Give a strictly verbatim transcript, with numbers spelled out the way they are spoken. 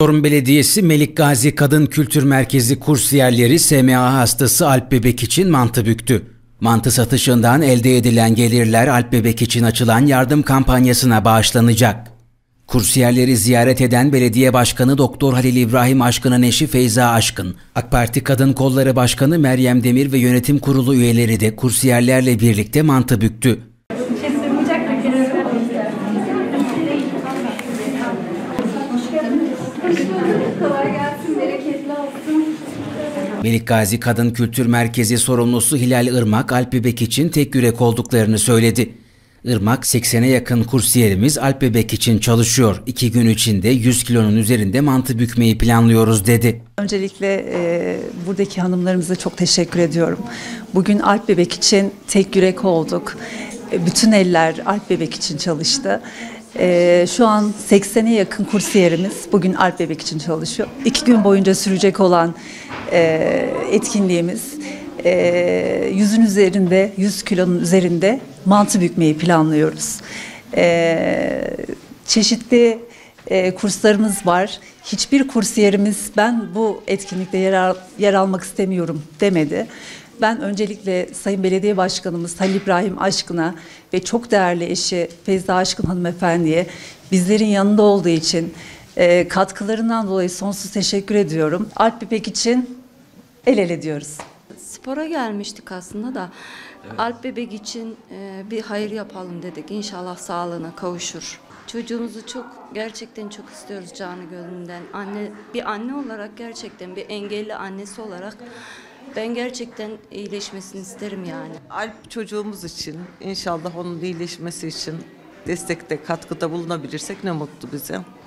Çorum Belediyesi Melik Gazi Kadın Kültür Merkezi kursiyerleri S M A hastası Alp Bebek için mantı büktü. Mantı satışından elde edilen gelirler Alp Bebek için açılan yardım kampanyasına bağışlanacak. Kursiyerleri ziyaret eden Belediye Başkanı Doktor Halil İbrahim Aşkın'ın eşi Feyza Aşkın, AK Parti Kadın Kolları Başkanı Meryem Demir ve yönetim kurulu üyeleri de kursiyerlerle birlikte mantı büktü. Melik Gazi Kadın Kültür Merkezi sorumlusu Hilal Irmak, Alp Bebek için tek yürek olduklarını söyledi. Irmak, seksene yakın kursiyerimiz Alp Bebek için çalışıyor. İki gün içinde yüz kilonun üzerinde mantı bükmeyi planlıyoruz dedi. Öncelikle e, buradaki hanımlarımıza çok teşekkür ediyorum. Bugün Alp Bebek için tek yürek olduk. E, bütün eller Alp Bebek için çalıştı. E, şu an seksene yakın kursiyerimiz bugün Alp Bebek için çalışıyor. İki gün boyunca sürecek olan e, etkinliğimiz e, yüzün üzerinde, yüz kilonun üzerinde mantı bükmeyi planlıyoruz. E, çeşitli e, kurslarımız var. Hiçbir kursiyerimiz ben bu etkinlikte yer, al, yer almak istemiyorum demedi. Ben öncelikle Sayın Belediye Başkanımız Halil İbrahim Aşkın'a ve çok değerli eşi Feyza Aşkın hanımefendiye bizlerin yanında olduğu için e, katkılarından dolayı sonsuz teşekkür ediyorum. Alp Bebek için el ele diyoruz. Spora gelmiştik aslında da evet. Alp Bebek için e, bir hayır yapalım dedik. İnşallah sağlığına kavuşur. Çocuğumuzu çok gerçekten çok istiyoruz canı gönlünden. Anne bir anne olarak gerçekten bir engelli annesi olarak ben gerçekten iyileşmesini isterim yani. Alp çocuğumuz için inşallah onun iyileşmesi için destekte katkıda bulunabilirsek ne mutlu bize.